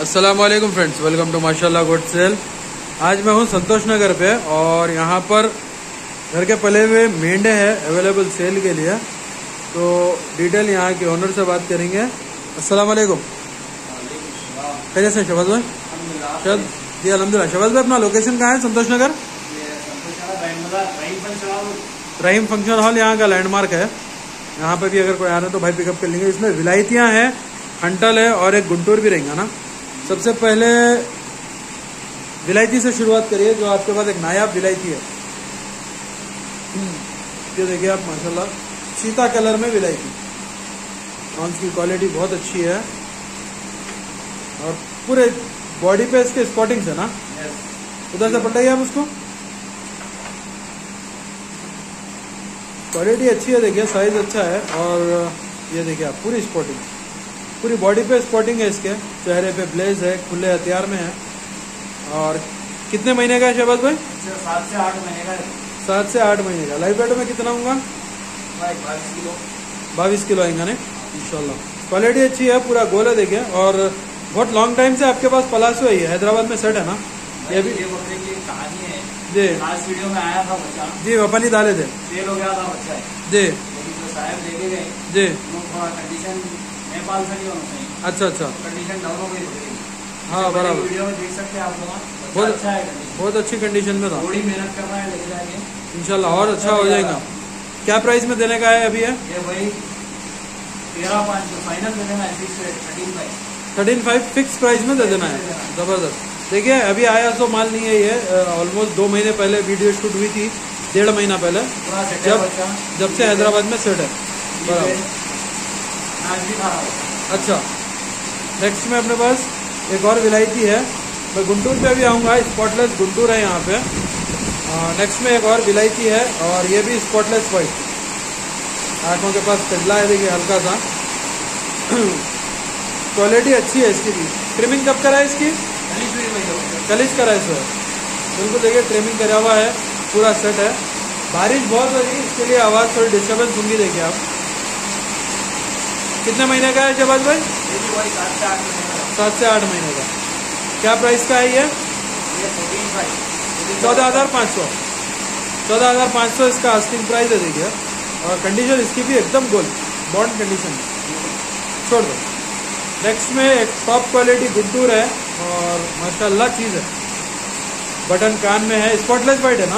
अस्सलामुअलैकुम friends, welcome to माशाल्लाह good sale. आज मैं हूं संतोष नगर पे और यहां पर घर के पले हुए मेंढे हैं अवेलेबल सेल के लिए। तो डिटेल यहां के ओनर से बात करेंगे। अस्सलामुअलैकुम, कैसे हैं शहबाज भाई? जी अल्हम्दुलिल्लाह। शहबाज भाई, अपना लोकेशन कहाँ है? संतोष नगर रहीम फंक्शन हॉल यहाँ का लैंडमार्क है। यहाँ पे भी अगर कोई आ रहे हैं तो भाई पिकअप कर लेंगे। इसमें विलायतियाँ हैं, हंटल है और एक गुंटूर भी रहेगा ना। सबसे पहले विलायती से शुरुआत करिए, जो आपके पास एक नायाब विलायती है। ये देखिए आप, माशाल्लाह सीता कलर में विलायती। मांस की क्वालिटी बहुत अच्छी है और पूरे बॉडी पे इसके स्पॉटिंग्स है ना। उधर से पटाइए आप उसको। क्वालिटी अच्छी है, देखिए साइज अच्छा है। और ये देखिए आप, पूरी स्पॉटिंग, पूरी बॉडी पे स्पॉटिंग है इसके। चेहरे पे ब्लेज है, खुले हथियार में है। और कितने महीने का है शहबाज भाई? 7 से 8 महीने का है। 7 से 8 महीने का। लाइव वेट में कितना होगा? 22 किलो। 22 किलो आएगा ना इंशाल्लाह। क्वालिटी अच्छी है, पूरा गोल है देखिए। और बहुत लॉन्ग टाइम से आपके पास पलासो है, हैदराबाद में सेट है ना। ये भी बकरे की कहानी है जी। लास्ट वीडियो में आया था बच्चा जी, वफानी डाले थे, सेल हो गया था बच्चा जी लेकिन जो साहब लेके गए जी। थोड़ा कंडीशन नेपाल से नहीं होना चाहिए। अच्छा अच्छा, कंडीशन डाउन हो गई बकरे की। हाँ बराबर। वीडियो में देख सकते हैं आप लोग। बहुत अच्छा है कंडीशन, बहुत अच्छी कंडीशन में था। थोड़ी मेहनत कर रहा है, लेके जाएंगे इंशाल्लाह और अच्छा हो जाएगा। क्या प्राइस में देने का है अभी? है ये भाई 13,500 फाइनल दे देना है। 13,500 फिक्स प्राइस में दे देना है। जबरदस्त। देखिए अभी आया तो माल नहीं है ये। ऑलमोस्ट 2 महीने पहले वीडियो शूट हुई थी, 1.5 महीना पहले, पूरा सेट है बच्चा। जब से हैदराबाद में सेट है। बराबर। आज भी खा रहा हूँ। अच्छा, नेक्स्ट में अपने पास एक और विलायती है। मैं गुंटूर पे भी आऊँगा, स्पॉटलेस गुंटूर है यहाँ पे। नेक्स्ट में एक और विलायती है और ये भी स्पॉटलेस वाइट। आँखों के पास तजला है, देखिए हल्का सा। क्वालिटी अच्छी है इसकी भी। ट्रिमिंग कब करा है इसकी? कलिश करा है सर, बिल्कुल। देखिए ट्रिमिंग करा हुआ है, पूरा सेट है। बारिश बहुत हो रही है, इसके लिए आवाज़ थोड़ी डिस्टर्बेंस होंगी। देखिए आप, कितने महीने का है शहबाज भाई? 7 से 8 महीने का। क्या प्राइस का है ये? 14,500। 14,500 इसका आस्किंग प्राइस है देखिए। और कंडीशन इसकी भी एकदम गोल बॉन्ड कंडीशन। छोड़ दो। नेक्स्ट में एक टॉप क्वालिटी गुंटूर है और माशाल्लाह चीज़ है। बटन कान में है, स्पॉटलेस वाइट है ना।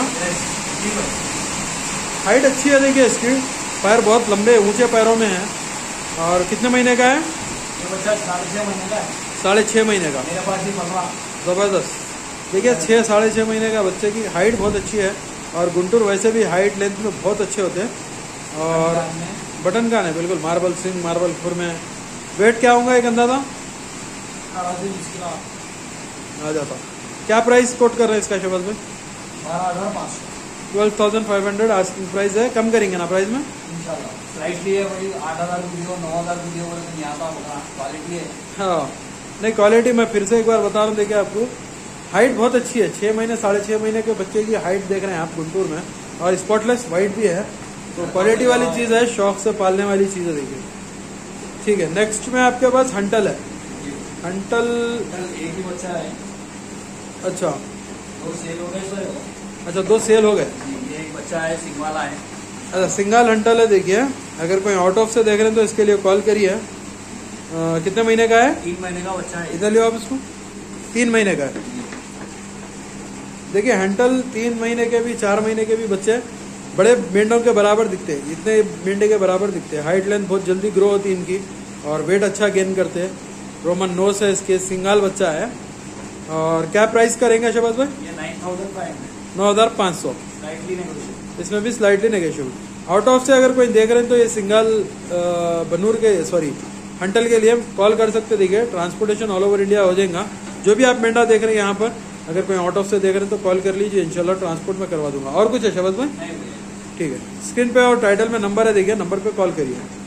हाइट अच्छी है देखिए इसकी। पैर बहुत लंबे ऊंचे पैरों में है। और कितने महीने का है? ये बच्चा 6.5 महीने का है। 6.5 महीने का। मेरे पास ही पल रहा। ज़बरदस्त। देखिए 6-6.5 महीने का बच्चे की हाइट बहुत अच्छी है। और गुंटूर वैसे भी हाइट लेंथ में बहुत अच्छे होते हैं। और बटन कान है बिल्कुल, मार्बल सिंग, मार्बल खुर में। वेट क्या होगा एक अंदाजा? 18 से 20 किलो आ जाता। क्या प्राइस कोट कर रहे हैं इसका शहबाज भाई? 12,500 12,500 आस्किंग प्राइस है। कम करेंगे ना प्राइस में इंशाल्लाह। स्लाइटली है भाई। 8,000 वीडियो 9,000 वीडियो बोले यहाँ का होगा। क्वालिटी है। हाँ नहीं, क्वालिटी मैं फिर से एक बार बता रहा हूँ। देखिए आपको हाइट बहुत अच्छी है। 6 महीने 6.5 महीने के बच्चे की हाइट देख रहे हैं आप गुंटूर में। और स्पॉटलेस वाइट भी है, तो क्वालिटी वाली चीज़ है, शौक से पालने वाली चीज़ है। देखिए ठीक है। नेक्स्ट में आपके पास हंटल है। हंटल एक ही बच्चा है। अच्छा 2 सेल हो गए सर। अच्छा, 2 सेल हो गए। ये एक बच्चा है, सिंग वाला है। अच्छा, सिंगल हंटल है देखिए। अगर कोई आउट ऑफ से देख रहे हैं तो इसके लिए कॉल करिए। कितने महीने का है? 3 महीने का बच्चा है। इधर लियो आप इसको। 3 महीने का है। देखिए हंटल 3 महीने के भी, 4 महीने के भी बच्चे बड़े मेंढों के बराबर दिखते हैं। इतने मेंढे के बराबर दिखते हैं। हाइट लेंथ बहुत जल्दी ग्रो होती है इनकी और वेट अच्छा गेन करते हैं। रोमन नोस है इसके, सिंगल बच्चा है। और क्या प्राइस करेंगे शहबाज भाई? ये 9,500 9,500। Slightly negotiable. इसमें भी स्लाइटली नेगोशिएबल। आउट ऑफ से अगर कोई देख रहे हैं तो ये सिंगल बनूर के, सॉरी हंटल के लिए कॉल कर सकते। देखिए ट्रांसपोर्टेशन ऑल ओवर इंडिया हो जाएगा। जो भी आप मेंढा देख रहे हैं यहाँ पर, अगर कोई आउट ऑफ से देख रहे हैं तो कॉल कर लीजिए, इंशाल्लाह ट्रांसपोर्ट में करवा दूंगा। और कुछ है शहबाज भाई? नहीं, ठीक है। स्क्रीन पे और टाइटल में नंबर है, देखिए नंबर पे कॉल करिए।